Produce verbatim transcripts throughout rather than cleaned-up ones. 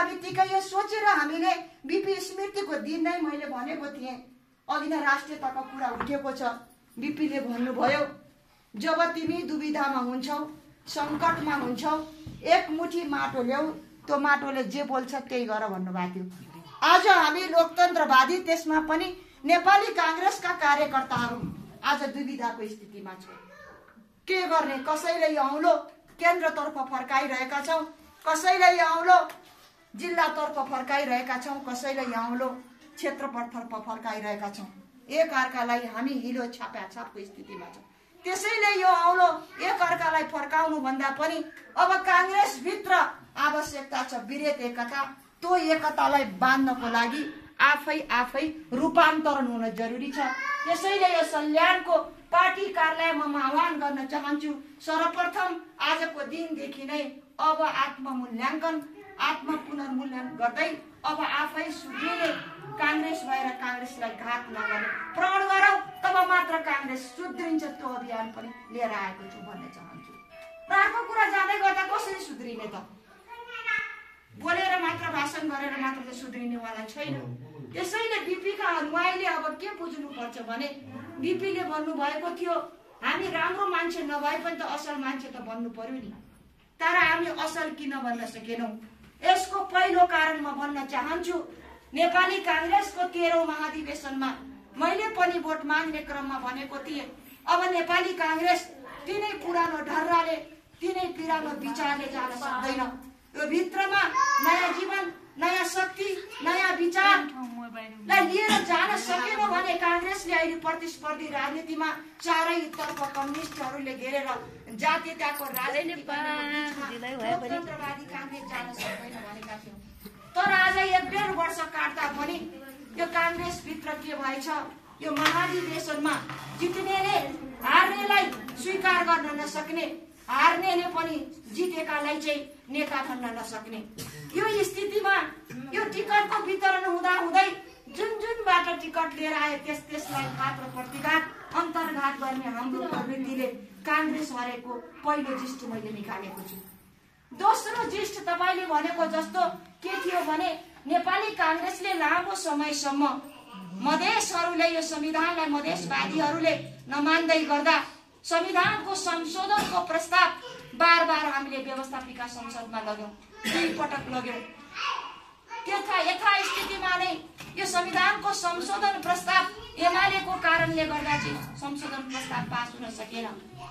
बित्तिकै यो सोचेर हामीले बिपी स्मृतिको दिन नै मैले भनेको थिएँ, अघि नै राष्ट्रियताको कुरा उठेको छ। बिपीले भन्नुभयो, जब तिमी दुविधामा हुन्छौ, सङ्कटमा हुन्छौ, एक मुठी माटो ल्याऊ, त्यो माटोले जे बोल्छ त्यही गर भन्नुभएको थियो। आज हामी लोकतन्त्रवादी, त्यसमा पनि नेपाली काङ्ग्रेसका कार्यकर्ताहरू आज दुविधाको स्थितिमा छौँ। के गर्ने? कसैले औँलो केन्द्रतर्फ फर्काइरहेका छौँ, कसैले औँलो जिल्लातर्फ फर्काइरहेका छौँ, कसैले औँलो क्षेत्रतर्फ फर्काइरहेका छौँ। एक अर्कालाई हामी हिलो छापाछापको स्थितिमा छौँ। त्यसैले यो औँलो एक अर्कालाई फर्काउनु भन्दा पनि अब काङ्ग्रेसभित्र आवश्यकता छ विरेत एकता। त्यो एकतालाई बाँध्नको लागि आफै आफै रूपान्तरण हुन जरुरी छ। त्यसैले यो सल्यानको पार्टी कार्यालयमा म आह्वान गर्न चाहन्छु, सर्वप्रथम आजको दिनदेखि नै अब आत्ममूल्याङ्कन, आत्म पुनर्मूल्याङ्कन गर्दै अब आफै सुध्रिने, काङ्ग्रेस भएर काङ्ग्रेसलाई घात नगर्ने प्रण गरौँ, तब मात्र काङ्ग्रेस सुध्रिन्छ। त्यो अभियान पनि लिएर आएको छु भन्न चाहन्छु। र अर्को कुरा जाँदै गर्दा कसरी सुध्रिने त? बोलेर मात्र, भाषण गरेर मात्र त सुध्रिनेवाला छैन। त्यसैले बिपीका अनुयायीले अब के बुझ्नुपर्छ भने, बिपीले भन्नुभएको थियो हामी राम्रो मान्छे नभए पनि त असल मान्छे त बन्नु पर्यो नि, तर हामी असल किन बन्न सकेनौँ? यसको पहिलो कारण म भन्न चाहन्छु, नेपाली काङ्ग्रेसको तेह्रौं महाधिवेशनमा मैले पनि भोट माग्ने क्रममा भनेको थिएँ, अब नेपाली काङ्ग्रेस तिनै पुरानो ढर्राले, तिनै पुरानो विचारले जान सक्दैन। यो भित्रमा नयाँ जीवन, नयाँ शक्ति, नयाँ विचारलाई लिएर जान सकेन भने काङ्ग्रेसले अहिले प्रतिस्पर्धी राजनीतिमा चारैतर्फ कम्युनिस्टहरूले घेरेर जातीयताको राजनीति लोकतन्त्रवादी काङ्ग्रेस जान सक्दैन भनेका थियौँ। तर आज एक डेढ वर्ष काट्दा पनि यो काङ्ग्रेसभित्र के भएछ, यो महाधिवेशनमा जित्नेले हार्नेलाई स्वीकार गर्न नसक्ने, हार्नेले पनि जितेकालाई चाहिँ नेता भन्न नसक्ने यो स्थितिमा यो टिकटको वितरण हुँदा हुँदै जुन जुनबाट टिकट लिएर आए त्यस त्यसलाई घात र प्रतिघात, अन्तर्घात गर्ने हाम्रो प्रवृत्तिले काङ्ग्रेस हरेको पहिलो जिस्ट मैले निकालेको छु। दोस्रो जिस्ट तपाईँले भनेको जस्तो के थियो भने, नेपाली काङ्ग्रेसले लामो समयसम्म मधेसहरूले यो संविधानलाई मधेसवादीहरूले नमान्दै गर्दा संविधानको संशोधनको प्रस्ताव बार बार हामीले व्यवस्थापिका संसदमा लग्यौं, दुई पटक लग्यौं। त्यथा यथास्थितिमा नै यो संविधानको संशोधन प्रस्ताव एमालेको कारणले गर्दा चाहिँ संशोधन प्रस्ताव पास हुन सकेन।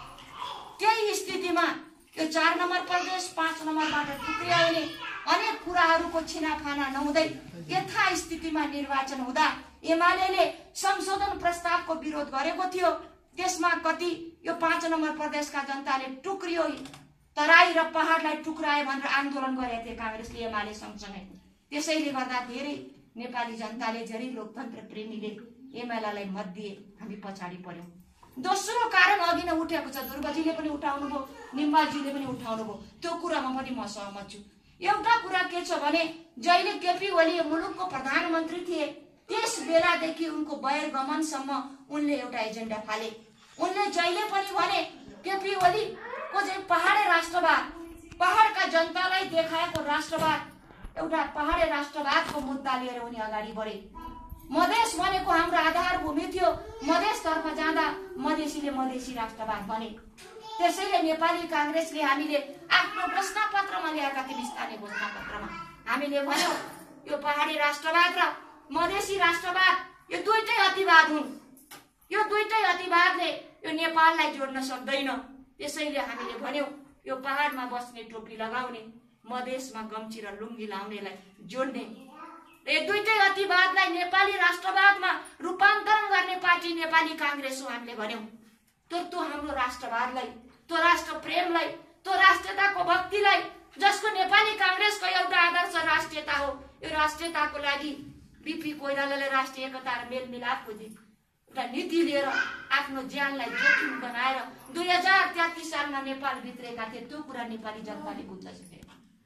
त्यही स्थितिमा यो चार नम्बर प्रदेश पाँच नम्बरबाट टुक्रियाउने अनेक कुराहरूको छिनाफाना नहुँदै यथास्थितिमा निर्वाचन हुँदा एमालेले संशोधन प्रस्तावको विरोध गरेको थियो। त्यसमा कति यो पाँच नम्बर प्रदेशका जनताले टुक्रियो, तराई र पहाडलाई टुक्राए भनेर आन्दोलन गरेका थिए काङ्ग्रेसले एमाले सँगसँगै। त्यसैले गर्दा धेरै नेपाली जनताले, धेरै लोकतन्त्र प्रेमीले एमालेलाई मत दिए, हामी पछाडि पर्यौं। दोस्रो कारण अघि नै उठेको छ, दुर्गाजीले पनि उठाउनु भयो, निम्बाजीले पनि उठाउनु भयो, त्यो कुरामा पनि म सहमत छु। एउटा कुरा के छ भने, जहिले केपी ओली मुलुकको प्रधानमन्त्री थिए त्यस बेलादेखि उनको बहिर्गमनसम्म उनले एउटा एजेन्डा फाले। उनले जहिले पनि भने केपी ओलीको चाहिँ पहाडे राष्ट्रवाद, पहाडका जनतालाई देखाएको राष्ट्रवाद, एउटा पहाडे राष्ट्रवादको मुद्दा लिएर उनी अगाडि बढे। मधेस भनेको हाम्रो आधार भूमि थियो, मधेसतर्फ जाँदा मधेसीले मधेसी राष्ट्रवाद बने। त्यसैले नेपाली काङ्ग्रेसले हामीले आफ्नो घोषणापत्रमा ल्याएका थियौँ, स्थानीय घोषणापत्रमा हामीले भन्यौं यो पहाडी राष्ट्रवाद र मधेसी राष्ट्रवाद यो दुईटै अतिवाद हुन्, यो दुईटै अतिवादले यो नेपाललाई जोड्न सक्दैन। त्यसैले हामीले भन्यौं यो पहाडमा बस्ने टोपी लगाउने, मधेसमा गम्ची र लुङ्गी लाउनेलाई जोड्ने, यो दुईटै अतिवादलाई नेपाली राष्ट्रवादमा रूपान्तरण गर्ने पार्टी नेपाली काङ्ग्रेस हो हामीले भन्यौं। त्यो त्यो हाम्रो राष्ट्रवादलाई, त्यो राष्ट्र प्रेमलाई, त्यो राष्ट्रियताको भक्तिलाई, जसको नेपाली काङ्ग्रेसको एउटा आदर्श राष्ट्रियता हो, यो राष्ट्रियताको लागि बिपी कोइरालाले राष्ट्रिय एकता र मेलमिलाप खोजी एउटा नीति लिएर आफ्नो ज्यानलाई जोखिम बनाएर दुई हजार तेत्तिस सालमा नेपाल भित्रेका थिए। त्यो कुरा नेपाली जनताले बुझ्न सके।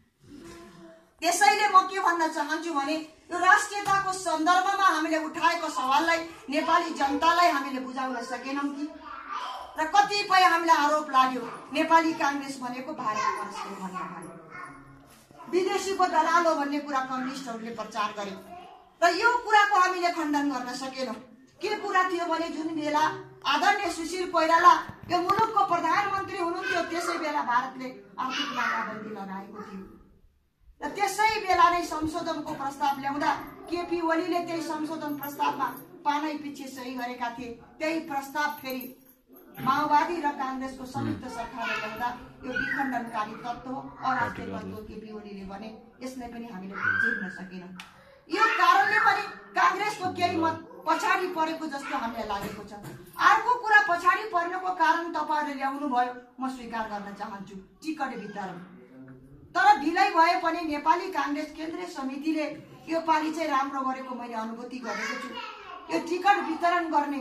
त्यसैले म के भन्न चाहन्छु भने, यो राष्ट्रियताको सन्दर्भमा हामीले उठाएको सवाललाई नेपाली जनतालाई हामीले बुझाउन सकेनौं कि, र कतिपय हामीलाई आरोप लाग्यो नेपाली काङ्ग्रेस भनेको भारत परस्पर भन्ने। विदेशीको दलाल हो भन्ने कुरा कम्युनिस्टहरूले प्रचार गरे र यो कुराको हामीले खण्डन गर्न सकेनौँ। के कुरा थियो भने जुन बेला आदरणीय सुशील कोइराला यो मुलुकको प्रधानमन्त्री हुनुहुन्थ्यो त्यसै बेला भारतले आर्थिक नाकाबन्दी लगाएको थियो र त्यसै बेला नै संशोधनको प्रस्ताव ल्याउँदा केपी ओलीले त्यही संशोधन प्रस्तावमा पानै पछि सही गरेका थिए। त्यही प्रस्ताव फेरि माओवादी र कांग्रेसको संयुक्त सरकारले ल्याउँदा यो विखण्डनकारी तत्त्व हो, अराष्ट्रिय तत्त्व केपी ओलीले भने यसलाई पनि हामीले चिर्न सकेनौँ। यो कारणले पनि कांग्रेसको केही मत पछाडि परेको जस्तो हामीलाई लागेको छ। अर्को कुरा पछाडि पर्नको कारण तपाईहरुले ल्याउनु भयो, म स्वीकार गर्न चाहन्छु, टिकट वितरण। तर ढिलै भए पनि नेपाली कांग्रेस केन्द्रीय समितिले यो पालि चाहिँ राम्रो गरेको मैले अनुभूति गरेको छु। यो टिकट वितरण गर्ने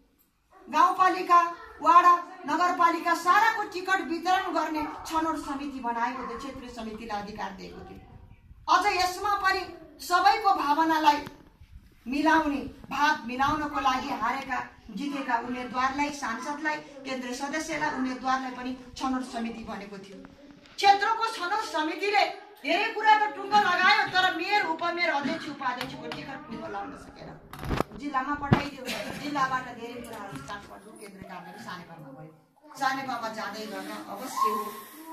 गाउँपालिका वाडा नगरपालिका साराको टिकट वितरण गर्ने छनौट समिति बनाएको थियो, क्षेत्रीय समितिलाई अधिकार दिएको थियो। अझ यसमा पनि सबैको भावनालाई मिलाउने भाव मिलाउनको लागि हारेका जितेका उम्मेदवारलाई, सांसदलाई, केन्द्रीय सदस्यलाई, उम्मेदवारलाई पनि छनौट समिति बनेको थियो। क्षेत्रको छनौट समितिले धेरै कुरा त टुङ्गो लगायो, तर मेयर, उपमेयर, अध्यक्ष, उपाध्यक्षको टिकट टुङ्गो लगाउन सकेन। जिल्लामा पठाइदियो, जिल्लाबाट धेरै कुराहरू स्टार्ट गर्नु केन्द्र कार्यालय सानेपामा भयो। सानेपामा जाँदै गर्न अवश्य हो,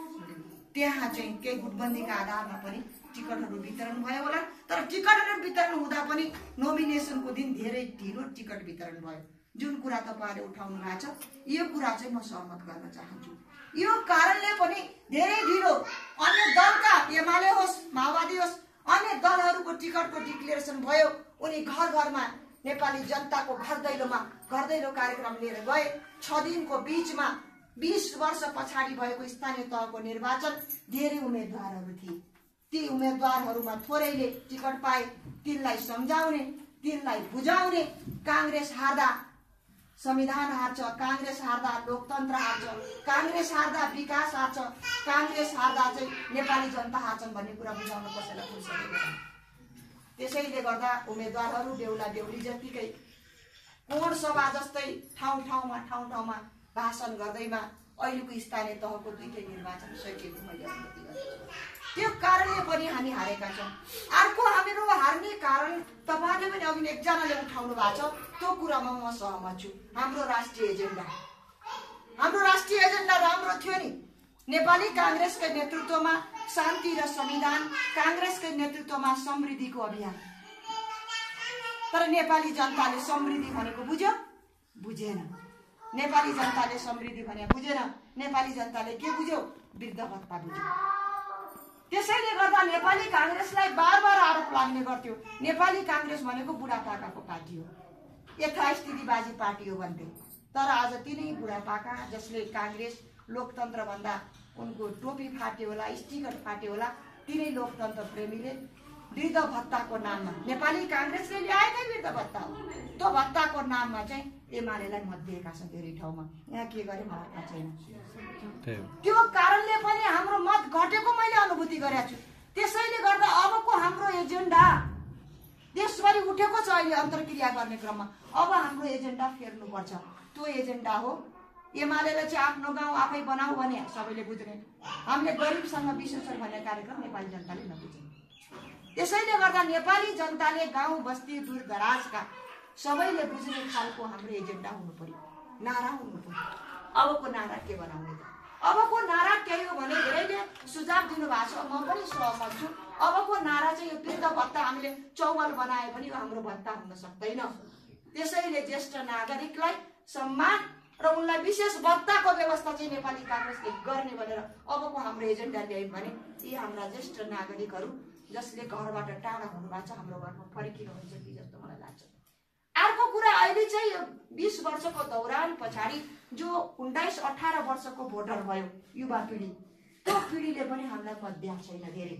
त्यहाँ चाहिँ केही गुटबन्दीका आधारमा पनि टिकटहरू वितरण भयो होला। तर टिकटहरू वितरण हुँदा पनि नोमिनेसनको दिन धेरै ढिलो टिकट वितरण भयो। जुन कुरा तपाईहरुले उठाउनु भएको छ यो कुरा चाहिँ म सहमत गर्न चाहन्छु। यो कारणले पनि धेरै ढिलो अन्य दलका एमाले होस्, माओवादी होस्, अन्य दलहरूको टिकटको डिक्लेरेसन भयो। उनी घर घरमा नेपाली जनताको घर दैलोमा घर दैलो कार्यक्रम लिएर गए। छ दिनको बीचमा बीस वर्ष पछाडि भएको स्थानीय तहको निर्वाचन धेरै उम्मेदवारहरू थिए। ती उम्मेदवारहरूमा थोरैले टिकट पाए, तिनलाई सम्झाउने, तिनलाई बुझाउने। कांग्रेस हार्दा संविधान हार्छ, कांग्रेस हार्दा लोकतन्त्र हार्छ, कांग्रेस हार्दा विकास हार्छ, कांग्रेस हार्दा चाहिँ नेपाली जनता हार्छन् भन्ने कुरा बुझाउन कसैलाई फुर्सदै छैन। त्यसैले गर्दा उम्मेदवारहरू बेहुला बेहुली जतिकै कोण सभा जस्तै ठाउँ ठाउँमा ठाउँ ठाउँमा भाषण गर्दैमा अहिलेको स्थानीय तहको दुईटै निर्वाचन सकिएको मैले अनुभूति गरेको छु। त्यो कारणले पनि हामी हारेका छौँ। अर्को हामीहरू हार्ने कारण तपाईहरुले पनि अघि एकजनाले उठाउनु भएको छ, त्यो कुरामा म सहमत छु। हाम्रो राष्ट्रिय एजेन्डा हाम्रो राष्ट्रिय एजेन्डा राम्रो थियो नि। नेपाली कांग्रेसकै नेतृत्वमा शान्ति र संविधान, कांग्रेसकै नेतृत्वमा समृद्धिको अभियान। तर नेपाली जनताले समृद्धि भनेको बुझ्यो बुझेन। नेपाली जनताले समृद्धि भने बुझेन। नेपाली जनताले के बुझ्यो? वृद्ध भत्ता बुझ्यो। त्यसैले गर्दा नेपाली कांग्रेसलाई बार बार आरोप लाग्ने गर्थ्यो, नेपाली कांग्रेस भनेको बुढापाकाको पार्टी हो, यथास्थितिबाजी पार्टी हो भन्थे। तर आज तिनै बुढापाका जसले कांग्रेस लोकतन्त्र भन्दा उनको टोपी फाट्यो होला, स्टिकर फाट्यो होला, तिनै लोकतन्त्र प्रेमीले वृद्ध भत्ताको नाममा नेपाली कांग्रेसले ल्याएकै वृद्ध भत्ता हो, त्यो भत्ताको नाममा चाहिँ एमालेलाई मत दिएका छन् धेरै ठाउँमा। यहाँ के गरे मलाई थाहा छैन। त्यो कारणले पनि हाम्रो मत घटेको मैले अनुभूति गरेको छु। त्यसैले गर्दा अबको हाम्रो एजेन्डा देशभरि उठेको छ अहिले अन्तर्क्रिया गर्ने क्रममा। अब हाम्रो एजेन्डा फेर्नुपर्छ। त्यो एजेन्डा हो एमालेले चाहिँ आफ्नो गाउँ आफै बनाऊ भने सबैले बुझ्ने, हामीले गरिबसँग विश्लेषण भन्ने कार्यक्रम नेपाली जनताले नबुझ्ने। त्यसैले गर्दा नेपाली जनताले गाउँ बस्ती दूर दराजका सबैले बुझ्ने खालको हाम्रो एजेन्डा हुनु पर्यो, नारा हुनु पर्यो। अबको नारा के बनाउने त? अबको नारा के हो भने धेरैले सुझाव दिनु भएको छ, म पनि सहमत छु। अबको नारा चाहिँ यो वृद्ध भत्ता हामीले चौवल बनाए पनि हाम्रो भत्ता हुन सक्दैन। त्यसैले ज्येष्ठ नागरिकलाई सम्मान र उनलाई विशेष भत्ताको व्यवस्था चाहिँ नेपाली कांग्रेसले गर्ने भनेर अबको हाम्रो एजेन्डा ल्यायौँ भने यी हाम्रा ज्येष्ठ नागरिकहरू जसले घरबाट टाढा हुनुभएको छ हाम्रो घरमा फर्किनुहुन्छ कि जस्तो मलाई लाग्छ। अर्को कुरा अहिले चाहिँ बीस वर्षको दौरान पछाडि जो उन्नाइस अठारह वर्षको भोटर भयो युवा पिढी, त्यो पिढीले पनि हामीलाई मत दिएको छैन धेरै।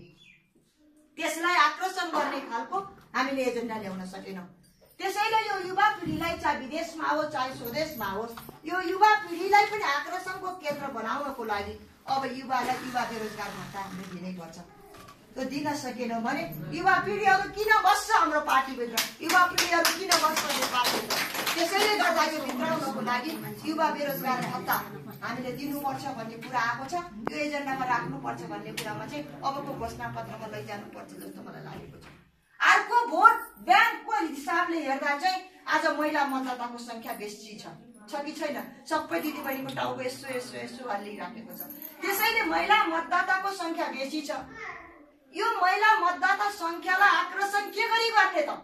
त्यसलाई आकर्षण गर्ने खालको हामीले एजेन्डा ल्याउन सकेनौँ। त्यसैले यो युवा पिढीलाई चाहे विदेशमा होस् चाहे स्वदेशमा होस्, यो युवा पिढीलाई पनि आकर्षणको केन्द्र बनाउनको लागि अब युवालाई युवा बेरोजगार भत्ता हामीले दिनै पर्छ। त्यो दिन सकेनौँ भने युवा पिढीहरू किन बस्छ हाम्रो पार्टीभित्र, युवा पिढीहरू किन बस्छ यो पार्टीभित्र? त्यसैले गर्दा यो भित्राउनको लागि युवा बेरोजगार भत्ता हामीले दिनुपर्छ भन्ने कुरा आएको छ। यो एजेन्डामा राख्नुपर्छ भन्ने कुरामा चाहिँ अबको घोषणापत्रमा लैजानुपर्छ जस्तो मलाई लागेको छ। अर्को भोट ब्याङ्कको हिसाबले हेर्दा चाहिँ आज महिला मतदाताको संख्या बेसी छ छ कि छैन? सबै दिदीबहिनीको टाउको यसो यसो यसो हल्लिराखेको छ। त्यसैले महिला मतदाताको संख्या बेसी छ। यो महिला मतदाता संख्यालाई आकर्षण के गरी गर्ने त?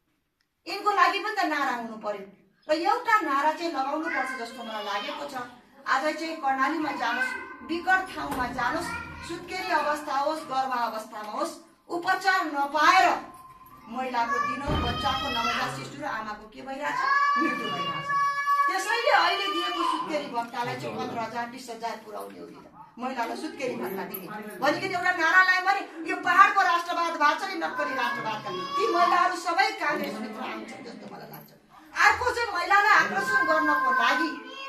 यिनको लागि पनि त नारा हुनु पर्यो र एउटा नारा चाहिँ लगाउनु पर्छ जस्तो मलाई लागेको छ। आज चाहिँ कर्णालीमा जानुहोस्, विकट ठाउँमा जानुहोस्, सुत्केरी अवस्था होस्, गर्भ अवस्थामा होस्, उपचार नपाएर महिलाको दिनो बच्चाको नवजात शिशु र आमाको के भइरहेछ? मृत्यु भइरहेछ। त्यसैले अहिले दिएको सुत्केरी भत्तालाई चाहिँ पन्ध्र हजार बिस हजार पुर्याउने हो कि महिलालाई सुत्केरी भत्ता दिने भनिकन एउटा नारा लायो भने यो पहाडको राष्ट्रवाद भएको छ नि, नक्कली राष्ट्रवादका ती महिलाहरू सबै काङ्ग्रेसभित्र आउँछन् जस्तो मलाई लाग्छ। अर्को चाहिँ महिलालाई आकर्षण गर्नको लागि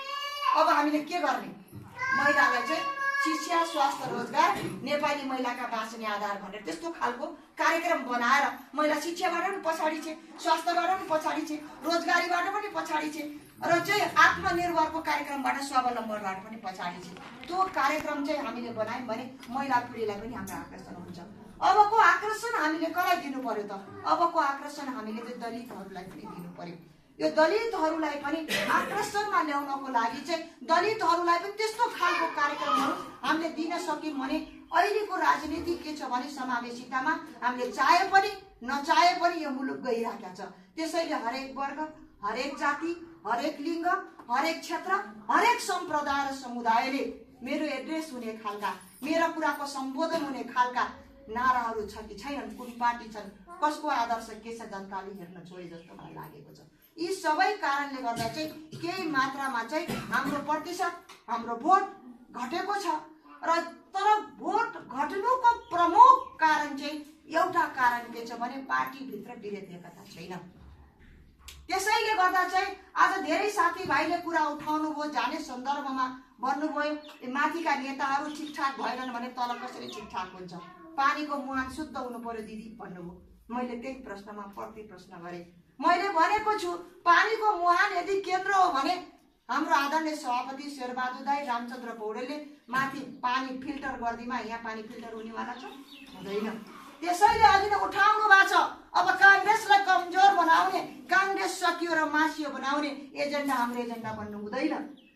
अब हामीले के गर्ने? महिलालाई चाहिँ शिक्षा, स्वास्थ्य, रोजगार, नेपाली महिलाका बाँच्ने आधार भनेर त्यस्तो खालको कार्यक्रम बनाएर महिला शिक्षाबाट पनि पछाडि छे, स्वास्थ्यबाट पनि पछाडि छे, रोजगारीबाट पनि पछाडि छे र चाहिँ आत्मनिर्भरको कार्यक्रमबाट स्वावलम्बनबाट पनि पछाडि छे। त्यो कार्यक्रम चाहिँ हामीले बनायौँ भने महिला पिँढीलाई पनि हाम्रो आकर्षण हुन्छ। अबको आकर्षण हामीले कसलाई दिनु पर्यो त? अबको आकर्षण हामीले चाहिँ दलितहरूलाई पनि दिनु पर्यो। यो दलितहरूलाई पनि आकर्षणमा ल्याउनको लागि चाहिँ दलितहरूलाई पनि त्यस्तो खालको कार्यक्रमहरू हामीले दिन सक्यौँ भने अहिलेको राजनीति के छ भने समावेशितामा हामीले चाहे पनि नचाहे पनि यो मुलुक गइरहेको छ। त्यसैले हरेक वर्ग, हरेक जाति, हरेक लिङ्ग, हरेक क्षेत्र, हरेक सम्प्रदाय र समुदायले मेरो एड्रेस हुने खालका, मेरा कुराको सम्बोधन हुने खालका नाराहरू छ कि छैनन्? कुन पार्टी छन्? कसको आदर्श के छ? जनताले हेर्न छोडे जस्तो मलाई लागेको छ। यी सबै कारणले गर्दा चाहिँ केही मात्रामा चाहिँ हाम्रो प्रतिशत, हाम्रो भोट घटेको छ र तर भोट घट्नुको प्रमुख कारण चाहिँ एउटा कारण के छ भने पार्टीभित्र विभेद एकता छैन। त्यसैले गर्दा चाहिँ आज धेरै साथीभाइले कुरा उठाउनु भयो, जाने सन्दर्भमा भन्नुभयो माथिका नेताहरू ठिकठाक भएनन् भने तल कसरी ठिकठाक हुन्छ? पानीको मुहान शुद्ध हुनु पर्यो दिदी भन्नुभयो। मैले त्यही प्रश्नमा प्रति प्रश्न गरेँ। मैले भनेको छु पानीको मुहान यदि केन्द्र हो भने हाम्रो आदरणीय सभापति शेरबहादुर दाई, रामचन्द्र पौडेलले माथि पानी फिल्टर गर्दिमा यहाँ पानी फिल्टर हुनेवाला छ? हुँदैन। त्यसैले अघि नै उठाउनु भएको छ। अब काङ्ग्रेसलाई कमजोर बनाउने, काङ्ग्रेस सकियो र मासियो बनाउने एजेन्डा हाम्रो एजेन्डा बन्नु हुँदैन।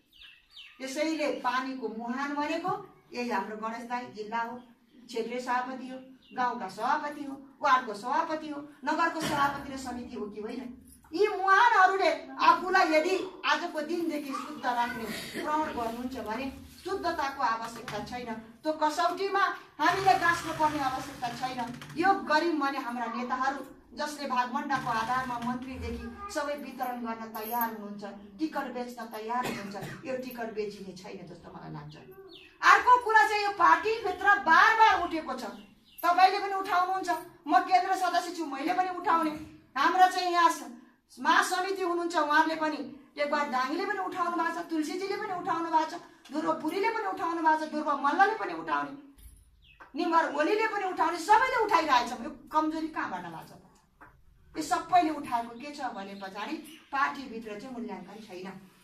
त्यसैले पानीको मुहान भनेको यही हाम्रो गणेश दाई जिल्ला हो, क्षेत्रीय सभापति हो, गाउँका सभापति हो, वार्डको सभापति हो, नगरको सभापति र समिति हो कि होइन? यी मुहानहरूले आफूलाई यदि आजको दिनदेखि शुद्ध राख्ने प्रण गर्नुहुन्छ भने शुद्धताको आवश्यकता छैन। त्यो कसौटीमा हामीले गाँच्नु पर्ने आवश्यकता छैन। यो गरिम भने हाम्रा नेताहरू जसले भागमण्डलको आधारमा मन्त्रीदेखि सबै वितरण गर्न तयार हुनुहुन्छ, टिकट बेच्न तयार हुनुहुन्छ, यो टिकट बेचिने छैन जस्तो मलाई लाग्छ। अर्को कुरा चाहिँ यो पार्टीभित्र बार बार उठेको छ। तपाईँले पनि उठाउनुहुन्छ, म केन्द्र सदस्य छु, मैले पनि उठाउने। हाम्रा चाहिँ यहाँ महासमिति हुनुहुन्छ, उहाँहरूले पनि टेकबहादुर दाङले पनि उठाउनु भएको छ, तुलसीजीले पनि उठाउनु भएको छ, ध्रुव पुरीले पनि उठाउनु भएको छ, ध्रुव मल्लले पनि उठाउने, निम्बर ओलीले पनि उठाउने, सबैले उठाइरहेछ। यो कमजोरी कहाँबाट लाग्छ? यो सबैले उठाएको के छ भने पछाडि पार्टीभित्र चाहिँ मूल्याङ्कन छैन।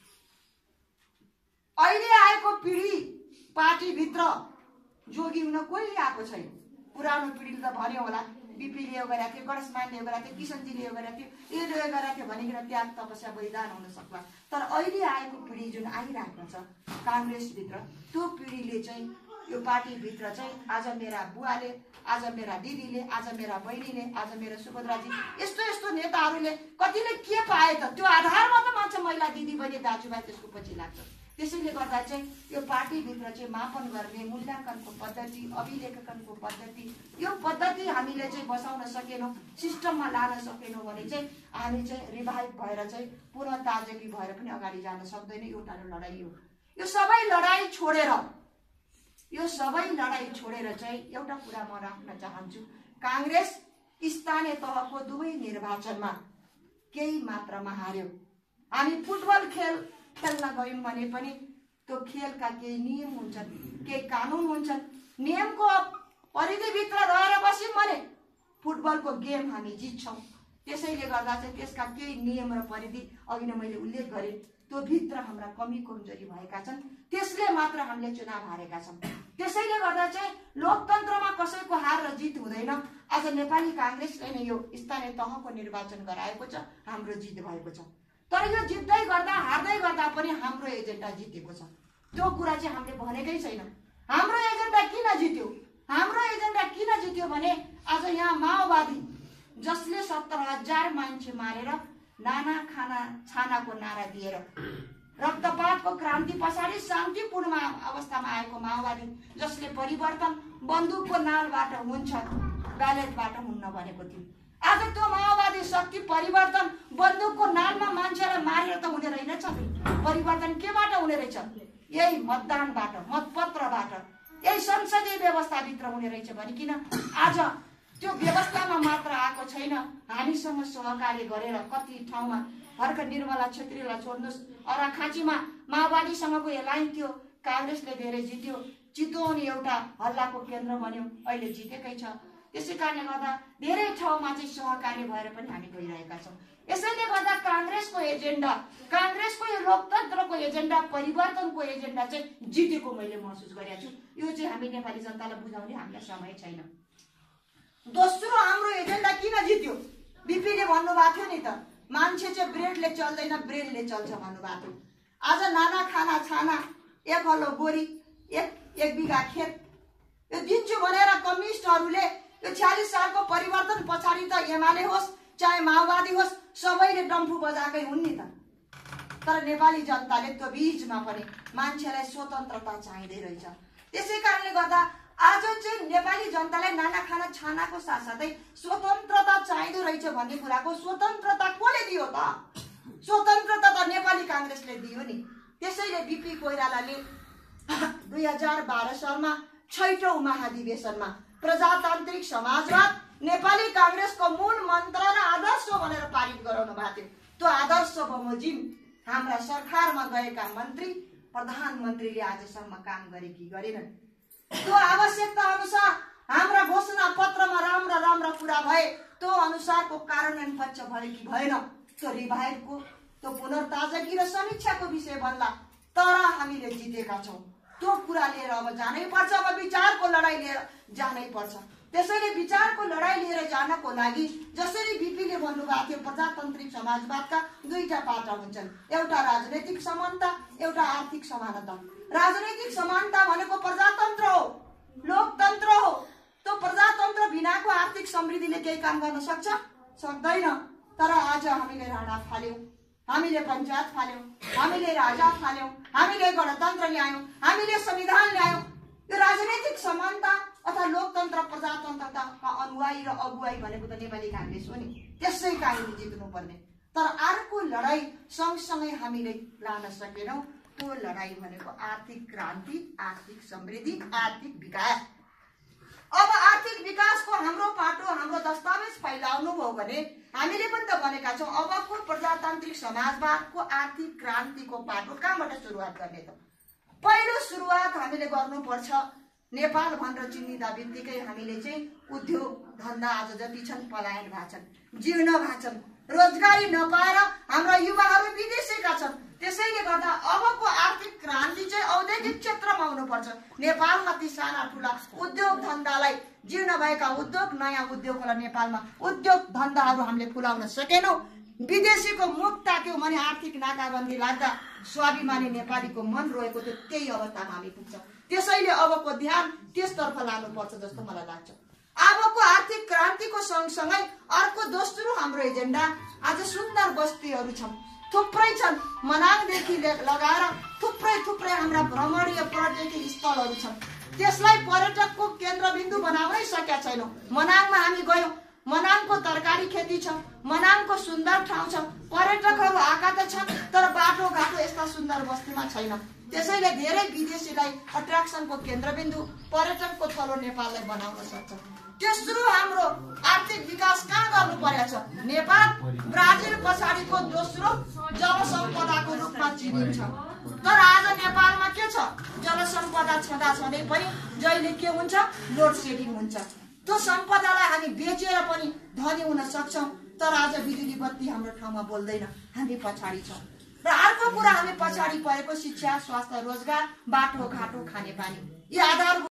अहिले आएको पिँढी पार्टीभित्र जोगी हुन कोही आएको छैन। पुरानो पिँढीले त भन्यो होला, बिपीले यो गरेको थियो, गणेशमानले यो गरेको थियो, किसनजीले यो गरेको थियो, यसले यो गरेको थियो भनिकन त्याग तपस्या बलिदान हुन सक्ला। तर अहिले आएको पिँढी जुन आइरहेको छ काङ्ग्रेसभित्र, त्यो पिँढीले चाहिँ यो पार्टीभित्र चाहिँ आज मेरा बुवाले, आज मेरा दिदीले, आज मेरा बहिनीले, आज मेरो सुभद्राजी, यस्तो यस्तो नेताहरूले कतिले के पाए त? त्यो आधारमा त मान्छे महिला दिदी बहिनी दाजुभाइ त्यसको पछि लाग्छ। त्यसैले गर्दा चाहिँ यो पार्टीभित्र चाहिँ मापन गर्ने मूल्याङ्कनको पद्धति, अभिलेखनको पद्धति, यो पद्धति हामीले चाहिँ बसाउन सकेनौँ, सिस्टममा लान सकेनौँ भने चाहिँ हामी चाहिँ रिभाइभ भएर चाहिँ पुनः ताजगी भएर पनि अगाडि जान सक्दैन। एउटा लडाइँ हो। यो सबै लडाइँ छोडेर यो सबै लडाइँ छोडेर चाहिँ एउटा कुरा म राख्न चाहन्छु। काङ्ग्रेस स्थानीय तहको दुवै निर्वाचनमा केही मात्रामा हार्यो। हामी फुटबल खेल खेल्न गयौँ भने पनि त्यो खेलका केही नियम हुन्छन्, केही कानुन हुन्छन्। नियमको परिधिभित्र रहेर बस्यौँ भने फुटबलको गेम हामी जित्छौँ। त्यसैले गर्दा चाहिँ त्यसका केही नियम र परिधि अघि नै मैले उल्लेख गरेँ। त्यो भित्र हाम्रा कमी कमजोरी भएका छन्, त्यसले मात्र हामीले चुनाव हारेका छौँ। त्यसैले गर्दा चाहिँ लोकतन्त्रमा कसैको हार र जित हुँदैन। आज नेपाली काङ्ग्रेसले नै यो स्थानीय तहको निर्वाचन गराएको छ, हाम्रो जित भएको छ। तर यो जित्दै गर्दा हार्दै गर्दा पनि हाम्रो एजेन्डा जितेको छ, त्यो कुरा चाहिँ हामीले भनेकै छैन। हाम्रो एजेन्डा किन जित्यो? हाम्रो एजेन्डा किन जित्यो भने आज यहाँ माओवादी जसले सत्तर हजार मान्छे मारेर नाना खाना छानाको नारा दिएर रक्तपातको क्रान्ति पछाडि शान्तिपूर्ण अवस्थामा आएको माओवादी जसले परिवर्तन बन्दुकको नालबाट हुन्छ, ब्यालेटबाट हुन्न भनेको थियो। आज त्यो माओवादी शक्ति परिवर्तन बन्दुकको नालमा मान्छेलाई मारेर त हुने रहेनछ। परिवर्तन केबाट हुने रहेछ? यही मतदानबाट, मतपत्रबाट, यही संसदीय व्यवस्थाभित्र हुने रहेछ भनिकिन आज त्यो व्यवस्थामा मात्र आएको छैन। हामीसँग सहकार्य गरेर कति ठाउँमा भर्खर निर्मला छेत्रीलाई छोड्नुहोस्, अराखाँचीमा माओवादीसँगको एलाइन थियो, काङ्ग्रेसले धेरै जित्यो। चितवन एउटा हल्लाको केन्द्र बन्यो, अहिले जितेकै छ। त्यसै कारणले गर्दा धेरै ठाउँमा चाहिँ सहकार्य भएर पनि हामी गइरहेका छौँ। यसैले गर्दा काङ्ग्रेसको एजेन्डा, काङ्ग्रेसको यो लोकतन्त्रको एजेन्डा, परिवर्तनको एजेन्डा चाहिँ जितेको मैले महसुस गरेको छु। यो चाहिँ हामी नेपाली जनतालाई बुझाउने हामीलाई समय छैन। दोस्रो, हाम्रो एजेन्डा किन जित्यो? बिपीले भन्नुभएको थियो नि त, मान्छे चाहिँ ब्रेडले चल्दैन, ब्रेनले चल्छ भन्नुभएको थियो। आज नाना खाना छाना, एक हलो बोरी, एक एक बिघा खेत यो दिन्छु भनेर कम्युनिस्टहरूले यो छ्यालिस सालको परिवर्तन पछाडि त एमाले होस् चाहे माओवादी होस् सबैले डम्फु बजाएकै हुन् नि त। तर नेपाली जनताले त्यो बीचमा पनि मान्छेलाई स्वतन्त्रता चाहिँदै रहेछ। त्यसै कारणले गर्दा आज चाहिँ नेपाली जनतालाई नाना खाना छानाको साथसाथै स्वतन्त्रता चाहिँदो रहेछ भन्ने कुराको स्वतन्त्रता कसले दियो त? स्वतन्त्रता त नेपाली काङ्ग्रेसले दियो नि। त्यसैले बिपी कोइरालाले दुई हजार बाह्र सालमा छैटौं महाधिवेशनमा प्रजातान्त्रिक समाजवाद नेपाली काङ्ग्रेसको मूल मन्त्र र आदर्श भनेर पारित गराउनु भएको थियो। त्यो आदर्श बमोजिम हाम्रा सरकारमा गएका मन्त्री प्रधानमन्त्रीले आजसम्म काम गरे कि गरेनन्। त्यो आवश्यकता अनुसार हाम्रा घोषणा पत्रमा राम्रा राम्रा कुरा भए, त्यो अनुसारको कार्यान्वयन पक्ष भयो कि भएन, त्यो रिभाइभको, त्यो पुनर्ताजगी र समीक्षाको विषय बन्ला। तर हामीले जितेका छौँ, त्यो कुरा लिएर अब जानै पर्छ। अब विचारको लडाईँ लिएर जानै पर्छ। त्यसैले विचारको लडाईँ लिएर जानको लागि जसरी बिपीले भन्नुभएको थियो, प्रजातान्त्रिक समाजवादका दुईटा पाटा हुन्छन्, एउटा राजनैतिक समानता, एउटा आर्थिक समानता। राजनैतिक समानता भनेको प्रजातन्त्र हो, लोकतन्त्र हो। त्यो प्रजातन्त्र बिनाको आर्थिक समृद्धिले केही काम गर्न सक्छ? सक्दैन। तर आज हामीले राणा फाल्यौं, हामीले पञ्चायत फाल्यौं, हामीले राजा फाल्यौं, हामीले गणतन्त्र ल्यायौं, हामीले संविधान ल्यायौं। यो राजनैतिक समानता अथवा लोकतन्त्र प्रजातन्त्रका अनुयायी र अगुवाई भनेको त नेपाली काङ्ग्रेस हो नि। त्यसै कारणले जित्नु पर्ने। तर अर्को लडाईँ सँगसँगै हामीले लान सकेनौँ। त्यो लडाईँ भनेको आर्थिक क्रान्ति, आर्थिक समृद्धि, आर्थिक विकास। अब आर्थिक विकासको हाम्रो पाटो, हाम्रो दस्तावेज फैलाउनु भयो भने हामीले पनि त भनेका छौँ अबको प्रजातान्त्रिक समाजवादको आर्थिक क्रान्तिको पाटो कहाँबाट सुरुवात गर्ने त? पहिलो सुरुवात हामीले गर्नुपर्छ नेपाल भनेर चिनिँदा बित्तिकै हामीले चाहिँ उद्योग धन्दा आज जति छन् पलायन भएको छन्, जीर्ण भएको छन्, रोजगारी नपाएर हाम्रा युवाहरू विदेशेका छन्। त्यसैले गर्दा अबको आर्थिक क्रान्ति चाहिँ औद्योगिक क्षेत्रमा आउनुपर्छ। नेपालमा ती साना ठुला उद्योग धन्दालाई, जीर्ण भएका उद्योग, नयाँ उद्योगलाई नेपालमा उद्योग धन्दाहरू हामीले फुलाउन सकेनौँ। विदेशीको मुख ताक्यौँ भने आर्थिक नाकाबन्दी लाग्दा स्वाभिमानी नेपालीको मन रोएको थियो, त्यही अवस्थामा हामी पुग्छ। त्यसैले अबको ध्यान त्यसतर्फ लानुपर्छ जस्तो मलाई लाग्छ। अबको आर्थिक क्रान्तिको सँगसँगै अर्को दोस्रो हाम्रो एजेन्डा, आज सुन्दर बस्तीहरू छन्, थुप्रै छन्, मनाङदेखि लगाएर थुप्रै थुप्रै हाम्रा भ्रमणीय पर्यटकीय स्थलहरू छन्। त्यसलाई पर्यटकको केन्द्रबिन्दु बनाउनै सकेका छैनौँ। मनाङमा हामी गयौँ, मनाङको तरकारी खेती छ, मनाङको सुन्दर ठाउँ छ, पर्यटकहरू आएका त छन्, तर बाटोघाटो यस्ता सुन्दर बस्तीमा छैन। त्यसैले धेरै विदेशीलाई अट्र्याक्सनको केन्द्रबिन्दु, पर्यटनको थलो नेपाललाई बनाउन सक्छ। तेस्रो हाम्रो आर्थिक विकास कहाँ गर्नु परेको छ? नेपाल ब्राजिल पछाडिको दोस्रो जलसम्पदाको रूपमा चिनिन्छ। तर आज नेपालमा के छ? जलसम्पदा छँदा छँदै पनि जहिले के हुन्छ? लोड सेडिङ हुन्छ। त्यो सम्पदालाई हामी बेचेर पनि धनी हुन सक्छौँ, तर आज बिजुली बत्ती हाम्रो ठाउँमा बोल्दैन, हामी पछाडि छौँ। र अर्को कुरा हामी पछाडि परेको शिक्षा, स्वास्थ्य, रोजगार, बाटो घाटो, खानेपानी, यी आधार